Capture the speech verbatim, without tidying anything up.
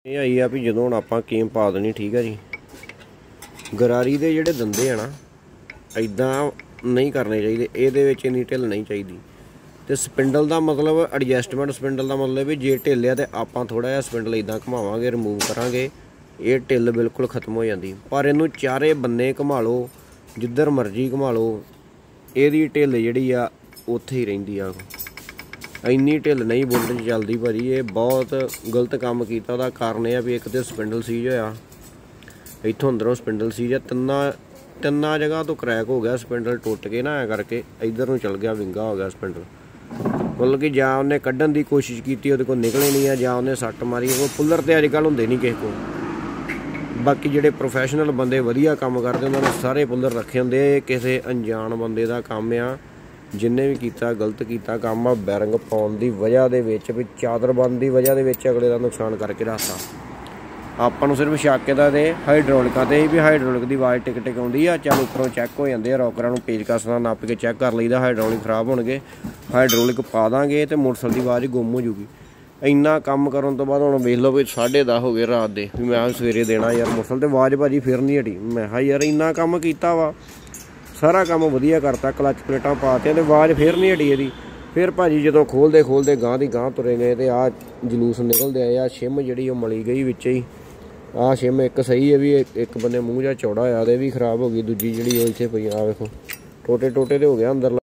ਇਹ ਆਈ ਆ ਵੀ ਜਦੋਂ ਹੁਣ ਆਪਾਂ ਕੀਮ ਪਾ ਦੇਣੀ, ਠੀਕ ਹੈ ਜੀ। ਗਰਾਰੀ ਦੇ ਜਿਹੜੇ ਦੰਦੇ ਆ ਨਾ, ਇੱਦਾਂ ਨਹੀਂ ਕਰਨੇ ਚਾਹੀਦੇ, ਇਹਦੇ ਵਿੱਚ ਇੰਨੀ ਢਿੱਲ ਨਹੀਂ ਚਾਹੀਦੀ। ਤੇ ਸਪਿੰਡਲ ਦਾ ਮਤਲਬ ਐਡਜਸਟਮੈਂਟ, ਸਪਿੰਡਲ ਦਾ ਮਤਲਬ ਵੀ ਜੇ ਢਿੱਲ ਆ ਤੇ ਆਪਾਂ ਥੋੜਾ ਜਿਹਾ ਸਪਿੰਡਲ ਇੱਦਾਂ ਘੁਮਾਵਾਂਗੇ, ਰਿਮੂਵ ਕਰਾਂਗੇ, ਇਹ ਢਿੱਲ ਬਿਲਕੁਲ ਖਤਮ ਹੋ ਜਾਂਦੀ। ਪਰ ਇਹਨੂੰ ਚਾਰੇ ਬੰਨੇ ਘੁਮਾ ਲਓ, ਜਿੱਧਰ ਮਰਜ਼ੀ ਘੁਮਾ ਲਓ, ਇਹਦੀ ਢਿੱਲ ਜਿਹੜੀ ਆ ਉੱਥੇ ਹੀ ਰਹਿੰਦੀ ਆ। ਇੰਨੀ ਢਿੱਲ ਨਹੀਂ ਬੁਲਟ 'ਚ ਚੱਲਦੀ ਭਾਜੀ, ਇਹ ਬਹੁਤ ਗਲਤ ਕੰਮ ਕੀਤਾ। ਉਹਦਾ ਕਾਰਨ ਇਹ ਆ ਵੀ ਇੱਕ ਤਾਂ ਸਪਿੰਡਲ ਸੀਜ ਹੋਇਆ, ਇੱਥੋਂ ਅੰਦਰੋਂ ਸਪਿੰਡਲ ਸੀਜ ਆ, ਤਿੰਨਾਂ ਤਿੰਨਾਂ ਜਗ੍ਹਾ ਤੋਂ ਕਰੈਕ ਹੋ ਗਿਆ ਸਪਿੰਡਲ, ਟੁੱਟ ਕੇ ਨਾ ਐਂ ਕਰਕੇ ਇੱਧਰ ਨੂੰ ਚਲ ਗਿਆ, ਵਿੰਗਾ ਹੋ ਗਿਆ ਸਪਿੰਡਲ। ਮਤਲਬ ਕਿ ਜਾਂ ਉਹਨੇ ਕੱਢਣ ਦੀ ਕੋਸ਼ਿਸ਼ ਕੀਤੀ, ਉਹਦੇ ਕੋਲ ਨਿਕਲੇ ਨਹੀਂ ਆ, ਜਾਂ ਉਹਨੇ ਸੱਟ ਮਾਰੀ। ਉਹ ਪੁੱਲਰ ਤੇ ਅੱਜ ਕੱਲ੍ਹ ਹੁੰਦੇ ਨਹੀਂ ਕਿਸੇ ਕੋਲ। ਬਾਕੀ ਜਿਹੜੇ ਪ੍ਰੋਫੈਸ਼ਨਲ ਬੰਦੇ ਵਧੀਆ ਕੰਮ ਕਰਦੇ, ਉਹਨਾਂ ਨੇ ਸਾਰੇ ਪੁੱਲਰ ਰੱਖੇ ਹੁੰਦੇ। ਇਹ ਕਿਸੇ ਅਣਜਾਣ ਬੰਦੇ ਦਾ ਕੰਮ ਆ, ਜਿੰਨੇ ਵੀ ਕੀਤਾ ਗਲਤ ਕੀਤਾ ਕੰਮ ਆ। ਬੈਰਿੰਗ ਪਾਉਣ ਦੀ ਵਜ੍ਹਾ ਦੇ ਵਿੱਚ, ਵੀ ਚਾਦਰਬੰਦ ਦੀ ਵਜ੍ਹਾ ਦੇ ਵਿੱਚ ਅਗਲੇ ਦਾ ਨੁਕਸਾਨ ਕਰਕੇ ਰੱਖਤਾ। ਆਪਾਂ ਨੂੰ ਸਿਰਫ ਸ਼ੱਕ ਇਹਦਾ ਤੇ ਹਾਈਡਰੋਲਿਕਾਂ ਤੇ ਵੀ ਹਾਈਡਰੋਲਿਕ ਦੀ ਆਵਾਜ਼ ਟਿਕ ਟਿਕ ਆਉਂਦੀ ਆ। ਚੱਲ ਉੱਪਰੋਂ ਚੈੱਕ ਹੋ ਜਾਂਦੇ ਆ, ਰੋਕਰਾਂ ਨੂੰ ਪੇਚਕਸ ਨਾਲ ਨੱਪ ਕੇ ਚੈੱਕ ਕਰ ਲਈਦਾ, ਹਾਈਡਰੋਲਿਕ ਖਰਾਬ ਹੋਣਗੇ, ਹਾਈਡਰੋਲਿਕ ਪਾ ਦਾਂਗੇ ਤੇ ਮੋਟਰਸਾਈਕਲ ਦੀ ਆਵਾਜ਼ ਗੁੰਮ ਹੋ ਜੂਗੀ। ਇੰਨਾ ਕੰਮ ਕਰਨ ਤੋਂ ਬਾਅਦ ਹੁਣ ਵੇਖ ਲਓ ਵੀ ਸਾਢੇ ਦਸ ਹੋ ਗਏ ਰਾਤ ਦੇ, ਵੀ ਮੈਂ ਸਵੇਰੇ ਦੇਣਾ ਯਾਰ ਮੋਟਰਸਾਈਕਲ ਤੇ ਆਵਾਜ਼ ਭਾਜੀ ਫਿਰ ਨਹੀਂ ਹਟੀ। ਮੈਂ ਕਿਹਾ ਯਾਰ ਇੰਨਾ ਕੰਮ ਕੀਤਾ ਵਾ, ਸਾਰਾ ਕੰਮ ਵਧੀਆ ਕਰਤਾ, ਕਲੱਚ ਪਲੇਟਾਂ ਪਾਤੀਆਂ ਤੇ ਆਵਾਜ਼ ਫਿਰ ਨਹੀਂ ਹਟੀ ਇਹਦੀ। ਫਿਰ ਭਾਜੀ ਜਦੋਂ ਖੋਲਦੇ ਖੋਲਦੇ ਗਾਂਹ ਦੀ ਗਾਂਹ ਤੁਰੇ ਗਏ ਤੇ ਆਹ ਜਲੂਸ ਨਿਕਲਦੇ ਆਏ। ਆਹ ਛਿਮ ਜਿਹੜੀ ਉਹ ਮਲੀ ਗਈ ਵਿੱਚ ਹੀ। ਆਹ ਛਿਮ ਇੱਕ ਸਹੀ ਹੈ ਵੀ ਇੱਕ ਬੰਨੇ ਮੂੰਹ ਜਿਹਾ ਚੌੜਾ ਹੋਇਆ, ਤੇ ਵੀ ਖਰਾਬ ਹੋ ਗਈ। ਦੂਜੀ ਜਿਹੜੀ ਉਹ ਇੱਥੇ ਪਈ ਆ ਵੇਖੋ, ਟੋਟੇ ਟੋਟੇ ਤੇ ਹੋ ਗਿਆ ਅੰਦਰ।